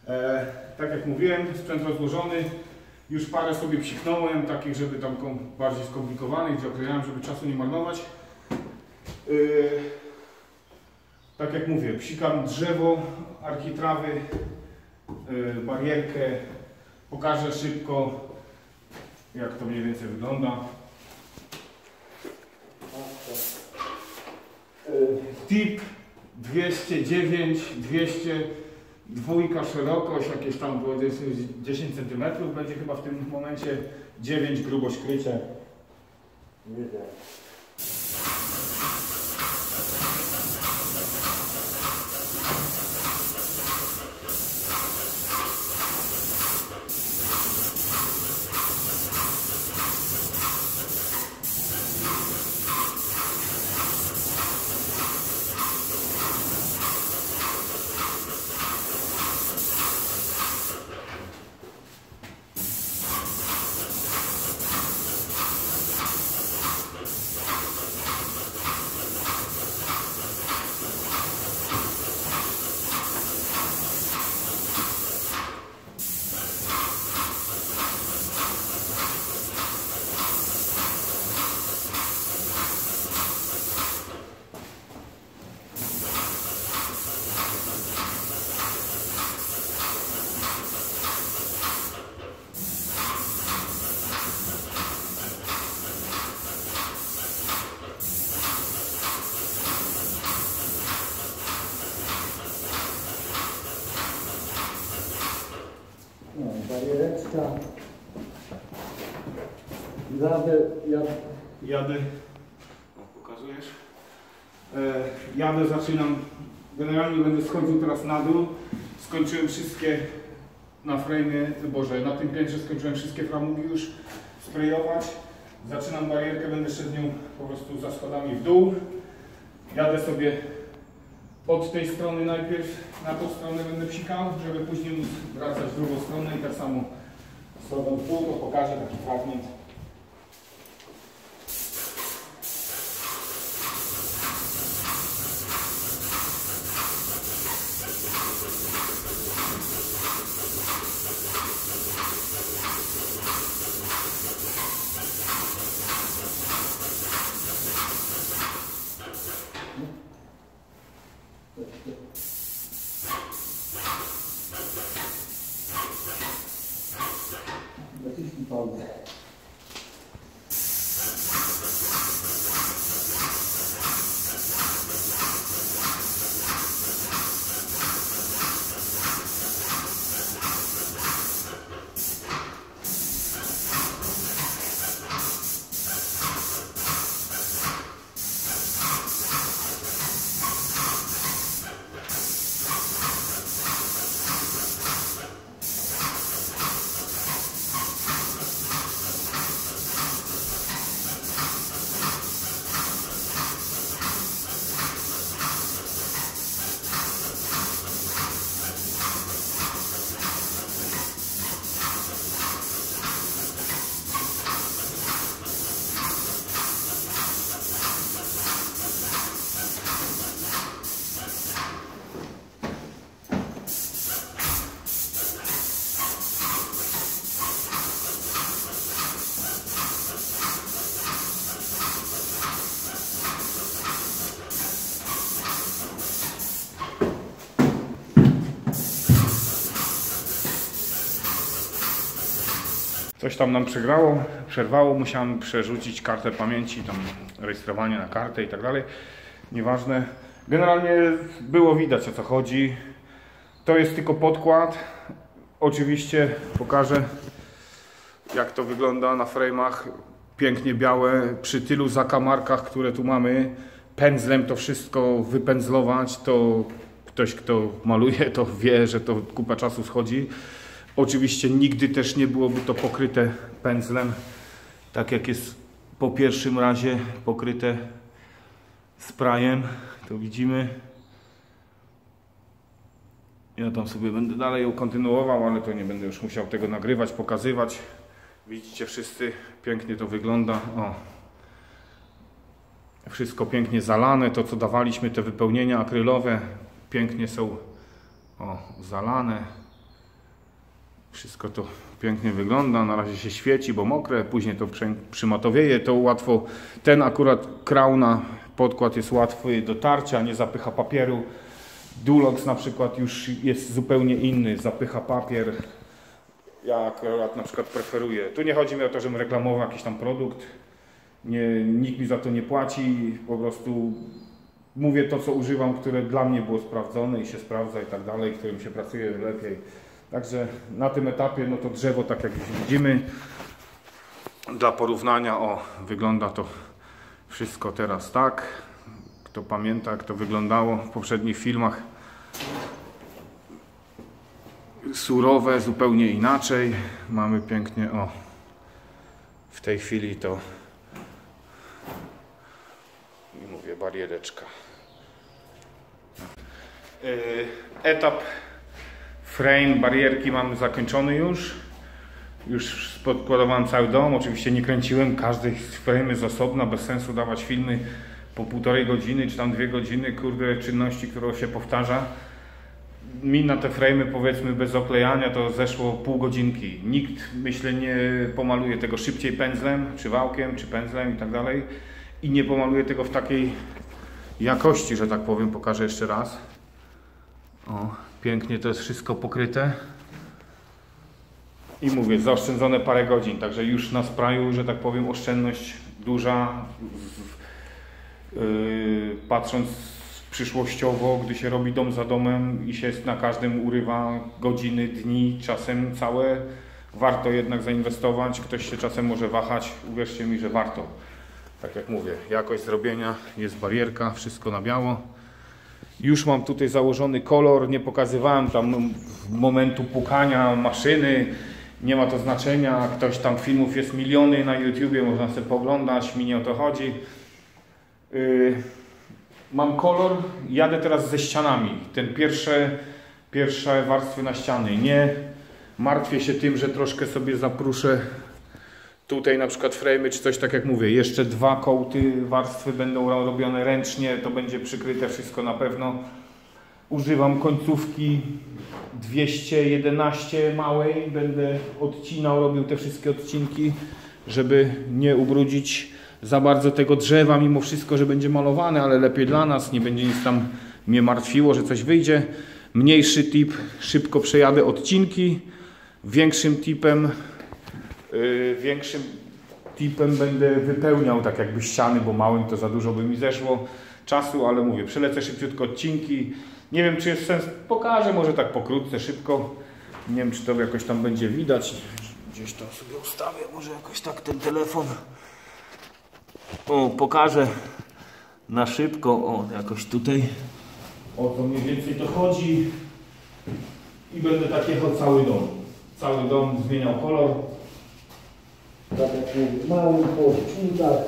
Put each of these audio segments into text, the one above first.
Tak jak mówiłem, sprzęt rozłożony. Już parę sobie psiknąłem, takich, żeby tam bardziej skomplikowanych, gdzie okrejałem, żeby czasu nie marnować. Tak jak mówię, psikam drzewo, architrawy, barierkę. Pokażę szybko, jak to mniej więcej wygląda. Tip 209, 200, dwójka szerokość, jakieś tam 10 cm będzie chyba w tym momencie, 9 grubość krycia. Bariereczka. Jadę. Pokazujesz? Jadę, zaczynam. Generalnie będę schodził teraz na dół. Skończyłem wszystkie na frame, na tym piętrze skończyłem wszystkie framugi już sprayować. Zaczynam barierkę, będę szedł nią po prostu za schodami w dół. Jadę sobie od tej strony najpierw, na tą stronę będę psikał, żeby później móc wracać w drugą stronę i tak samo schodzą w dół, to pokażę taki fragment. Naciśnij pauzę. Coś tam nam przerwało, musiałem przerzucić kartę pamięci, tam rejestrowanie na kartę i tak dalej. Nieważne. Generalnie było widać, o co chodzi. To jest tylko podkład. Oczywiście pokażę, jak to wygląda na frame'ach. Pięknie białe. Przy tylu zakamarkach, które tu mamy, pędzlem to wszystko wypędzlować, to ktoś, kto maluje, to wie, że to kupa czasu schodzi. Oczywiście nigdy też nie byłoby to pokryte pędzlem, tak jak jest po pierwszym razie pokryte sprayem, to widzimy. Ja tam sobie będę dalej ją kontynuował, ale to nie będę już musiał tego nagrywać, pokazywać. Widzicie wszyscy, pięknie to wygląda. O. Wszystko pięknie zalane, to co dawaliśmy, te wypełnienia akrylowe, pięknie są zalane. Wszystko to pięknie wygląda, na razie się świeci, bo mokre, później to przymatowieje, to łatwo, ten akurat Crowna podkład jest łatwy do tarcia, nie zapycha papieru. Dulux na przykład już jest zupełnie inny, zapycha papier. Ja akurat na przykład preferuję. Tu nie chodzi mi o to, żebym reklamował jakiś tam produkt, nikt mi za to nie płaci, po prostu mówię to, co używam, które dla mnie było sprawdzone i się sprawdza i tak dalej, którym się pracuje lepiej. Także na tym etapie, no to drzewo, tak jak widzimy, dla porównania, wygląda to wszystko teraz tak. Kto pamięta, jak to wyglądało w poprzednich filmach. Surowe, zupełnie inaczej. Mamy pięknie, w tej chwili to, mówię, bariereczka. Etap frame barierki mamy zakończony już. Już spodkładowałem cały dom. Oczywiście nie kręciłem każdej frame z osobna, bez sensu dawać filmy po 1,5 godziny czy tam 2 godziny, kurde, czynności, którą się powtarza. Mi na te frame'y, powiedzmy, bez oklejania to zeszło pół godzinki. Nikt, myślę, nie pomaluje tego szybciej pędzlem, czy wałkiem, czy pędzlem i tak dalej. I nie pomaluje tego w takiej jakości, że tak powiem. Pokażę jeszcze raz. Pięknie to jest wszystko pokryte. I mówię, zaoszczędzone parę godzin, także już na sprayu, że tak powiem, oszczędność duża. Patrząc przyszłościowo, gdy się robi dom za domem i się na każdym urywa godziny, dni, czasem całe, warto jednak zainwestować. Ktoś się czasem może wahać, uwierzcie mi, że warto. Tak jak mówię, jakość zrobienia, jest barierka, wszystko na biało. Już mam tutaj założony kolor, nie pokazywałem tam momentu pukania maszyny, nie ma to znaczenia, ktoś tam filmów jest miliony na YouTubie, można sobie pooglądać, mi nie o to chodzi. Mam kolor, jadę teraz ze ścianami, pierwsze warstwy na ściany. Nie martwię się tym, że troszkę sobie zapruszę tutaj na przykład frame'y czy coś, tak jak mówię. Jeszcze 2 kołty warstwy będą robione ręcznie, to będzie przykryte wszystko na pewno. Używam końcówki 211 małej, będę odcinał, robił te wszystkie odcinki, żeby nie ubrudzić za bardzo tego drzewa, mimo wszystko, że będzie malowane, ale lepiej dla nas, nie będzie nic tam mnie martwiło, że coś wyjdzie. Mniejszy tip, szybko przejadę odcinki, większym tipem będę wypełniał tak jakby ściany, bo małym to za dużo by mi zeszło czasu, ale mówię, przelecę szybciutko odcinki. Nie wiem, czy jest sens, pokażę może tak pokrótce, szybko. Nie wiem, czy to jakoś tam będzie widać. Gdzieś tam sobie ustawię, może jakoś tak ten telefon. Pokażę na szybko, jakoś tutaj. O co mniej więcej to chodzi. I będę tak jechał cały dom. Cały dom zmieniał kolor. Tak jak mówię, małym po odcinkach.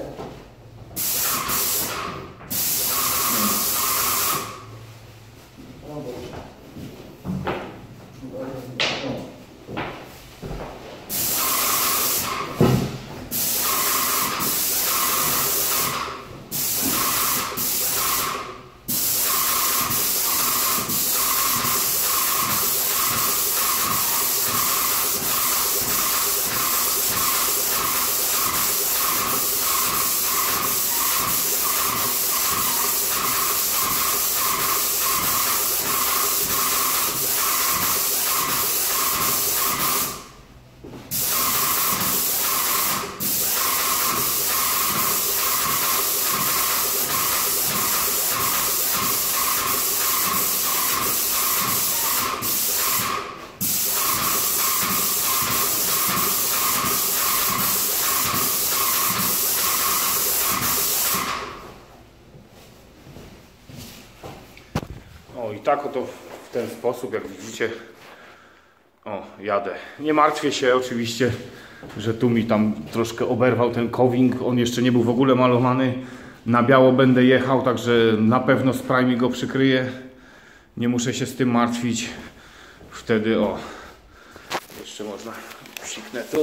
I tak oto w ten sposób, jak widzicie, jadę. Nie martwię się oczywiście, że tu mi tam troszkę oberwał ten kowing. On jeszcze nie był w ogóle malowany. Na biało będę jechał, także na pewno spray mi go przykryje. Nie muszę się z tym martwić. Wtedy jeszcze można psiknę tu.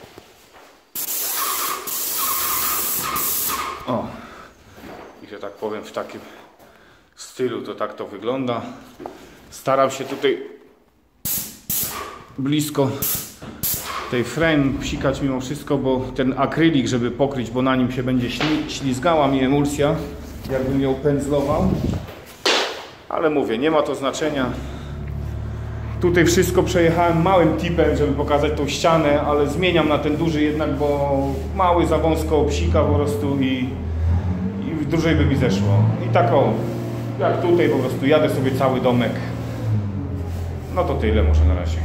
I że tak powiem, w takim stylu to tak to wygląda. Staram się tutaj blisko tej frame psikać mimo wszystko, bo ten akrylik, żeby pokryć, bo na nim się będzie ślizgała mi emulsja, jakbym ją pędzlował. Ale mówię, nie ma to znaczenia. Tutaj wszystko przejechałem małym tipem, żeby pokazać tą ścianę, ale zmieniam na ten duży jednak, bo mały za wąsko psika po prostu i dłużej by mi zeszło. I tak o, jak tutaj po prostu jadę sobie cały domek. No to tyle może na razie.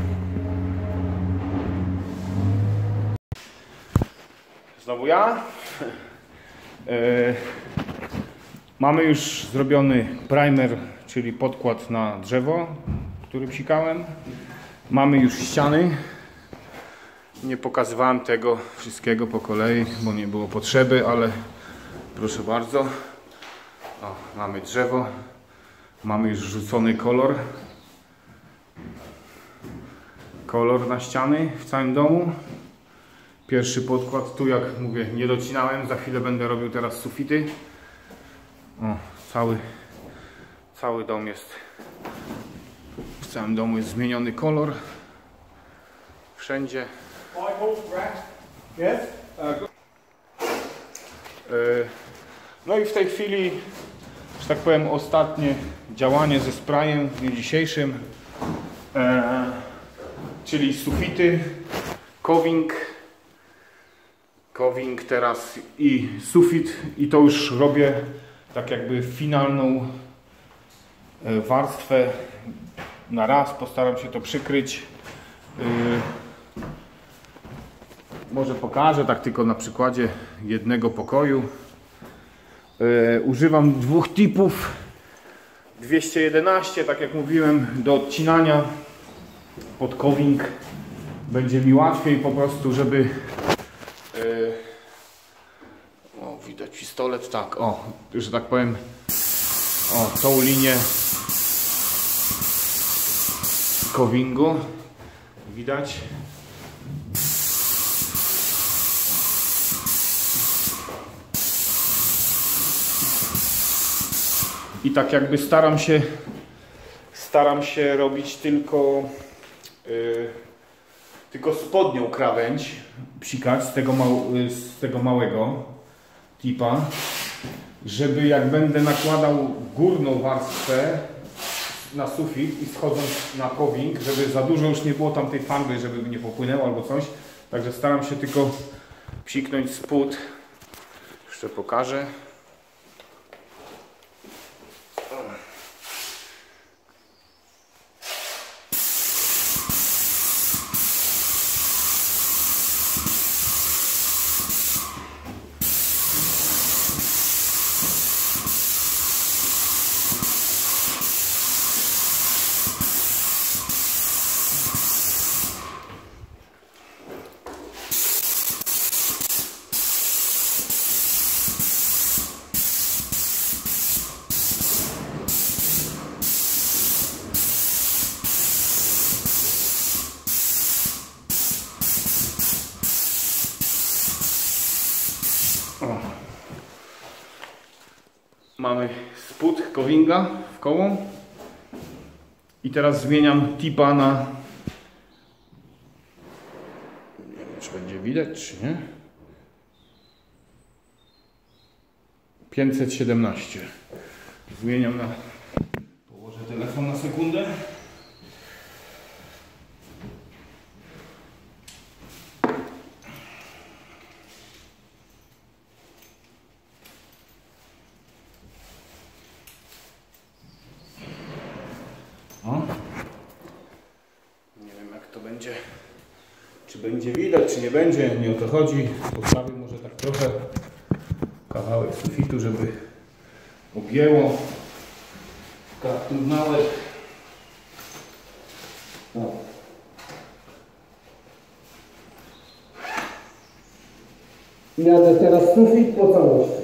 Znowu ja. Mamy już zrobiony primer, czyli podkład na drzewo, który psikałem. Mamy już ściany. Nie pokazywałem tego wszystkiego po kolei, bo nie było potrzeby, ale proszę bardzo. O, mamy drzewo. Mamy już rzucony kolor. Kolor na ściany w całym domu. Pierwszy podkład, tu jak mówię, nie docinałem, za chwilę będę robił teraz sufity. O, cały dom jest, w całym domu jest zmieniony kolor. Wszędzie. No i w tej chwili, że tak powiem, ostatnie działanie ze sprayem w dniu dzisiejszym. Czyli sufity, coving teraz i sufit, i to już robię tak jakby finalną warstwę na raz. Postaram się to przykryć. Może pokażę tak tylko na przykładzie jednego pokoju. Używam dwóch tipów 211, tak jak mówiłem, do odcinania pod coving. Będzie mi łatwiej po prostu, żeby o, widać pistolet, tak, o, że tak powiem, o, tą linię covingu widać. I tak jakby staram się robić tylko spodnią krawędź psikać z tego małego tipa, żeby jak będę nakładał górną warstwę na sufit i schodząc na coving, żeby za dużo już nie było tam tej farby, żeby nie popłynęło albo coś. Także staram się tylko psiknąć spód. Jeszcze pokażę. O. Mamy spód covinga w koło i teraz zmieniam tipa na, nie wiem czy będzie widać czy nie, 517. Zmieniam na, położę telefon na sekundę. Nie wiem jak to będzie, czy będzie widać, czy nie będzie, nie o to chodzi. Postawię może tak trochę kawałek sufitu, żeby objęło małe. Jadę teraz sufit po całości.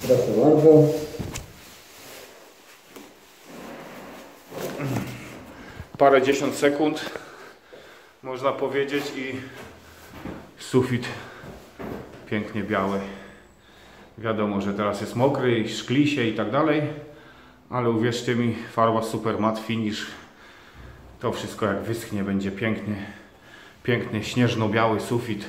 Proszę bardzo. Parędziesiąt sekund, można powiedzieć, i sufit pięknie biały. Wiadomo, że teraz jest mokry i szkli się i tak dalej, ale uwierzcie mi, farba super matte finish, to wszystko jak wyschnie będzie pięknie, piękny śnieżno-biały sufit.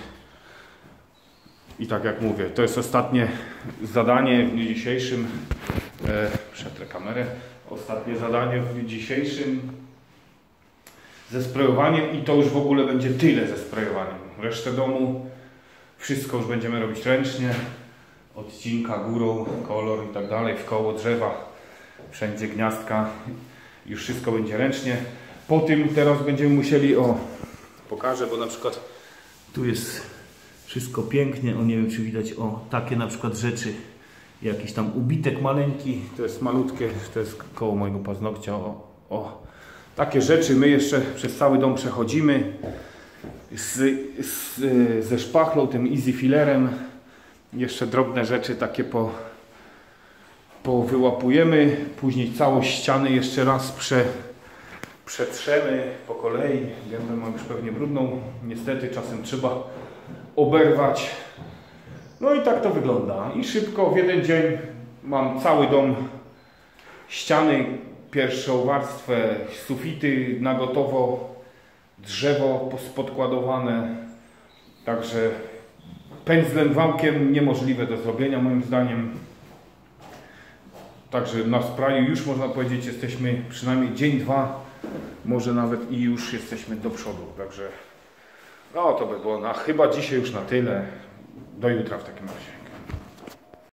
I tak jak mówię, to jest ostatnie zadanie w dniu dzisiejszym. Przetrę kamerę. Ostatnie zadanie w dniu dzisiejszym ze sprayowaniem i to już w ogóle będzie tyle ze sprayowaniem. Resztę domu wszystko już będziemy robić ręcznie. Odcinka górą, kolor i tak dalej, w koło drzewa, wszędzie gniazdka. Już wszystko będzie ręcznie. Po tym teraz będziemy musieli, pokażę, bo na przykład tu jest wszystko pięknie, nie wiem czy widać, takie na przykład rzeczy, jakiś tam ubitek maleńki, to jest malutkie, to jest koło mojego paznokcia, takie rzeczy my jeszcze przez cały dom przechodzimy ze szpachlą, tym easy fillerem, jeszcze drobne rzeczy takie powyłapujemy, później całą ścianę jeszcze raz przetrzemy po kolei. Gębę mam już pewnie brudną, niestety czasem trzeba oberwać. No i tak to wygląda. I szybko w jeden dzień mam cały dom, ściany, pierwszą warstwę, sufity na gotowo, drzewo podkładowane. Także pędzlem, wałkiem niemożliwe do zrobienia moim zdaniem. Także na sprayu już można powiedzieć jesteśmy przynajmniej dzień, dwa, może nawet i już jesteśmy do przodu. Także no to by było chyba dzisiaj już na tyle. Do jutra w takim razie.